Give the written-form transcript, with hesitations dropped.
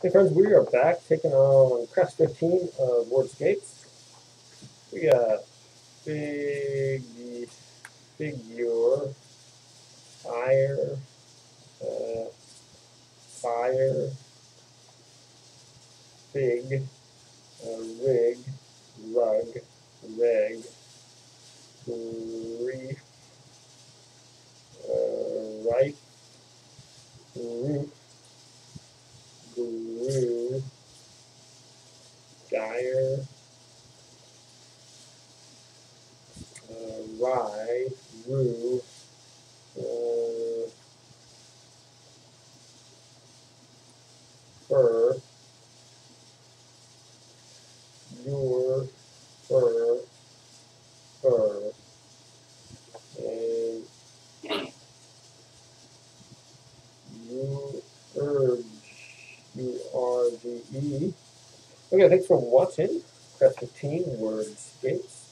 Hey friends, we are back taking on Crest 15 of WORDSCAPES. We got big figure, fire, fire, fig, rig, rug, reg, reef, rife, roof, grew, gyre, rye, rue, fur, your, fur, fur, and urge, URGE. Okay, thanks for watching. Crest 15 WORDSCAPES.